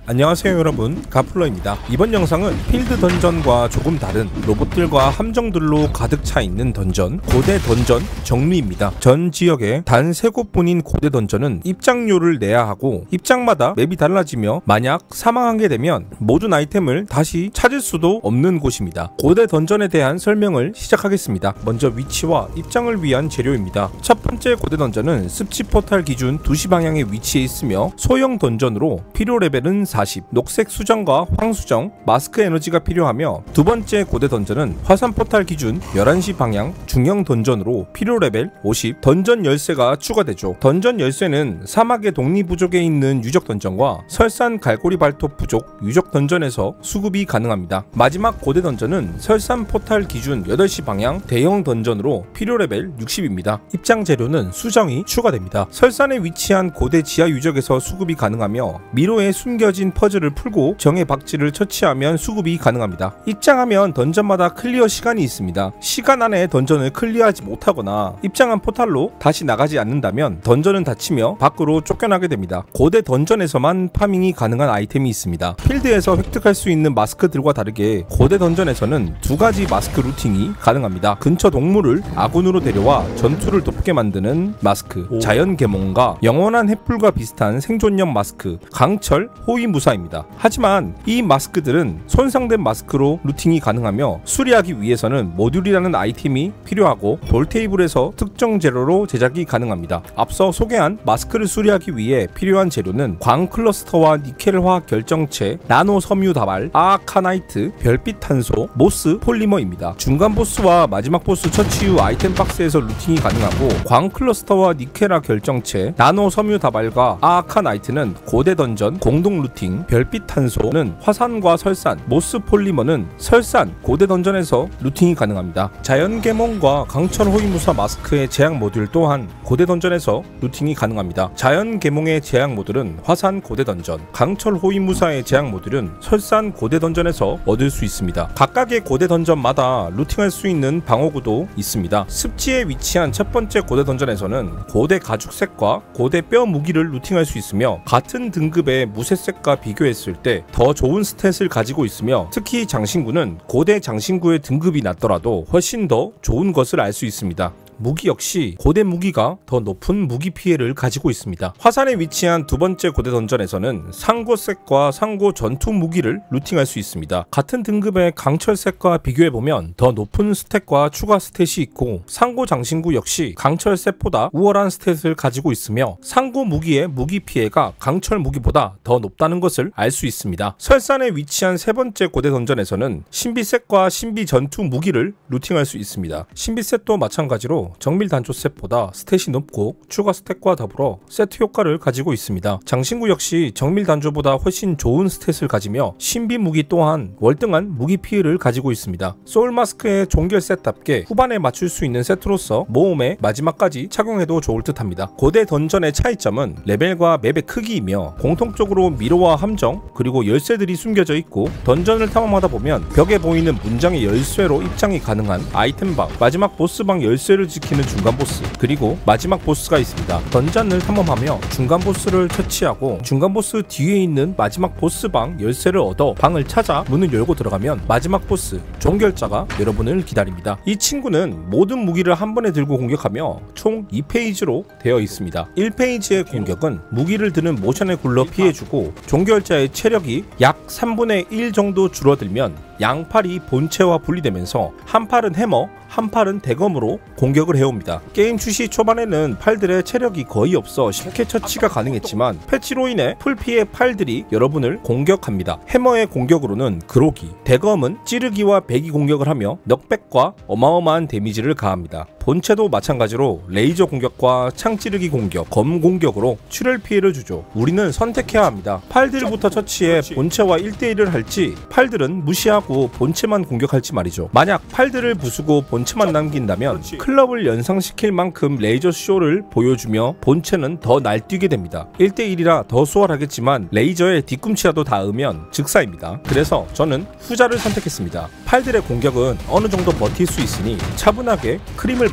안녕하세요 여러분, 가플러입니다. 이번 영상은 필드 던전과 조금 다른 로봇들과 함정들로 가득 차 있는 던전, 고대 던전 정리입니다. 전 지역에 단 3곳뿐인 고대 던전은 입장료를 내야 하고 입장마다 맵이 달라지며 만약 사망하게 되면 모든 아이템을 다시 찾을 수도 없는 곳입니다. 고대 던전에 대한 설명을 시작하겠습니다. 먼저 위치와 입장을 위한 재료입니다. 첫 번째 고대 던전은 습지 포탈 기준 2시 방향에 위치해 있으며 소형 던전으로 필요 레벨은 40, 녹색 수정과 황수정, 마스크 에너지가 필요하며, 두 번째 고대 던전은 화산 포탈 기준 11시 방향 중형 던전으로 필요 레벨 50, 던전 열쇠가 추가되죠. 던전 열쇠는 사막의 독리 부족에 있는 유적 던전과 설산 갈고리 발톱 부족 유적 던전에서 수급이 가능합니다. 마지막 고대 던전은 설산 포탈 기준 8시 방향 대형 던전으로 필요 레벨 60입니다. 입장 재료는 수정이 추가됩니다. 설산에 위치한 고대 지하 유적에서 수급이 가능하며 미로에 숨겨진 퍼즐을 풀고 정의 박쥐를 처치하면 수급이 가능합니다. 입장하면 던전마다 클리어 시간이 있습니다. 시간 안에 던전을 클리어하지 못하거나 입장한 포탈로 다시 나가지 않는다면 던전은 닫히며 밖으로 쫓겨나게 됩니다. 고대 던전에서만 파밍이 가능한 아이템이 있습니다. 필드에서 획득할 수 있는 마스크들과 다르게 고대 던전에서는 2가지 마스크 루팅이 가능합니다. 근처 동물을 아군으로 데려와 전투를 돕게 만드는 마스크, 자연 계몽과 영원한 횃불과 비슷한 생존형 마스크, 강철 호위무사입니다. 하지만 이 마스크들은 손상된 마스크로 루팅이 가능하며 수리하기 위해서는 모듈이라는 아이템이 필요하고 돌테이블에서 특정 재료로 제작이 가능합니다. 앞서 소개한 마스크를 수리하기 위해 필요한 재료는 광 클러스터와 니켈 화학 결정체, 나노 섬유 다발, 아카나이트, 별빛 탄소, 모스 폴리머입니다. 중간 보스와 마지막 보스 처치 후 아이템 박스에서 루팅이 가능하고, 광 클러스터와 니켈화 결정체, 나노 섬유 다발과 아카나이트는 고대 던전 공동 루팅, 별빛 탄소는 화산과 설산, 모스 폴리머는 설산, 고대 던전에서 루팅이 가능합니다. 자연 계몽과 강철 호위무사 마스크의 제약 모듈 또한 고대 던전에서 루팅이 가능합니다. 자연 계몽의 제약 모듈은 화산 고대 던전, 강철 호위무사의 제약 모듈은 설산 고대 던전에서 얻을 수 있습니다. 각각의 고대 던전마다 루팅할 수 있는 방어구도 있습니다. 습지에 위치한 첫 번째 고대 던전에서는 고대 가죽색과 고대 뼈 무기를 루팅할 수 있으며, 같은 등급의 무쇠색과 비교했을 때 더 좋은 스탯을 가지고 있으며, 특히 장신구는 고대 장신구의 등급이 낮더라도 훨씬 더 좋은 것을 알 수 있습니다. 무기 역시 고대 무기가 더 높은 무기 피해를 가지고 있습니다. 화산에 위치한 두 번째 고대 던전에서는 상고색과 상고 전투 무기를 루팅할 수 있습니다. 같은 등급의 강철색과 비교해보면 더 높은 스탯과 추가 스탯이 있고, 상고 장신구 역시 강철셋보다 우월한 스탯을 가지고 있으며 상고 무기의 무기 피해가 강철 무기보다 더 높다는 것을 알 수 있습니다. 설산에 위치한 세 번째 고대 던전에서는 신비셋과 신비 전투 무기를 루팅할 수 있습니다. 신비셋도 마찬가지로 정밀 단조 셋보다 스탯이 높고 추가 스탯과 더불어 세트 효과를 가지고 있습니다. 장신구 역시 정밀 단조보다 훨씬 좋은 스탯을 가지며 신비 무기 또한 월등한 무기 피해를 가지고 있습니다. 소울 마스크의 종결 셋답게 후반에 맞출 수 있는 세트로서 모험의 마지막까지 착용해도 좋을 듯 합니다. 고대 던전의 차이점은 레벨과 맵의 크기이며, 공통적으로 미로와 함정 그리고 열쇠들이 숨겨져 있고, 던전을 탐험하다 보면 벽에 보이는 문장의 열쇠로 입장이 가능한 아이템방, 마지막 보스방 열쇠를 지키는 중간 보스, 그리고 마지막 보스가 있습니다. 던전을 탐험하며 중간 보스를 처치하고 중간 보스 뒤에 있는 마지막 보스방 열쇠를 얻어 방을 찾아 문을 열고 들어가면 마지막 보스 종결자가 여러분을 기다립니다. 이 친구는 모든 무기를 한 번에 들고 공격하며 총 2페이지로 되어 있습니다. 1페이지의 공격은 무기를 드는 모션에 굴러 피해주고, 종결자의 체력이 약 3분의 1 정도 줄어들면 양팔이 본체와 분리되면서 한 팔은 해머, 한 팔은 대검으로 공격을 해옵니다. 게임 출시 초반에는 팔들의 체력이 거의 없어 쉽게 처치가 가능했지만, 패치로 인해 풀피의 팔들이 여러분을 공격합니다. 해머의 공격으로는 그로기, 대검은 찌르기와 배기 공격을 하며 넉백과 어마어마한 데미지를 가합니다. 본체도 마찬가지로 레이저 공격과 창 찌르기 공격, 검 공격으로 출혈 피해를 주죠. 우리는 선택해야 합니다. 팔들부터 처치해 본체와 1대1을 할지, 팔들은 무시하고 본체만 공격할지 말이죠. 만약 팔들을 부수고 본체만 남긴다면 클럽을 연상시킬 만큼 레이저 쇼를 보여주며 본체는 더 날뛰게 됩니다. 1대1이라 더 수월하겠지만 레이저에 뒤꿈치라도 닿으면 즉사입니다. 그래서 저는 후자를 선택했습니다. 팔들의 공격은 어느 정도 버틸 수 있으니 차분하게 크림을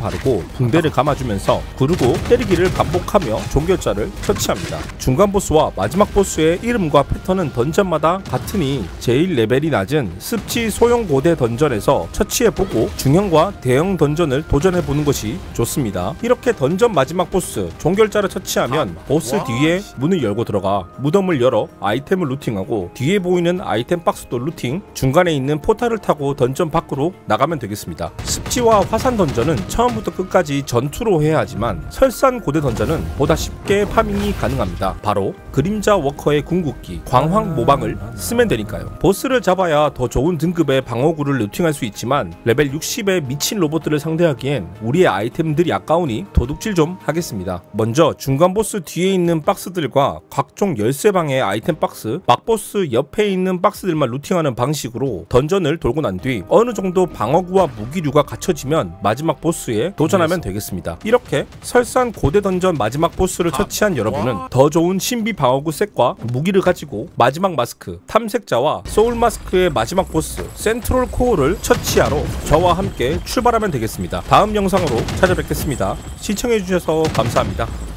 바르고 붕대를 감아주면서 구르고 때리기를 반복하며 종결자를 처치합니다. 중간 보스와 마지막 보스의 이름과 패턴은 던전마다 같으니 제일 레벨이 낮은 습지 소형 고대 던전에서 처치해보고 중형과 대형 던전을 도전해보는 것이 좋습니다. 이렇게 던전 마지막 보스 종결자를 처치하면 보스 뒤에 문을 열고 들어가 무덤을 열어 아이템을 루팅하고 뒤에 보이는 아이템 박스도 루팅, 중간에 있는 포탈을 타고 던전 밖으로 나가면 되겠습니다. 습지와 화산 던전은 처음부터 끝까지 전투로 해야 하지만 설산 고대 던전은 보다 쉽게 파밍이 가능합니다. 바로 그림자 워커의 궁극기 광황 모방을 쓰면 되니까요. 보스를 잡아야 더 좋은 등급의 방어구를 루팅할 수 있지만 레벨 60의 미친 로봇들을 상대하기엔 우리의 아이템들이 아까우니 도둑질 좀 하겠습니다. 먼저 중간 보스 뒤에 있는 박스들과 각종 열쇠방의 아이템 박스, 막보스 옆에 있는 박스들만 루팅하는 방식으로 던전을 돌고 난 뒤 어느 정도 방어구와 무기류가 갖춰지면 마지막 보스에 도전하면 되겠습니다. 이렇게 설산 고대 던전 마지막 보스를 처치한 여러분은 더 좋은 신비 방어구 셋과 무기를 가지고 마지막 마스크, 탐색자와 소울 마스크의 마지막 보스 센트럴 코어를 처치하러 저와 함께 출발하면 되겠습니다. 다음 영상으로 찾아뵙겠습니다. 시청해주셔서 감사합니다.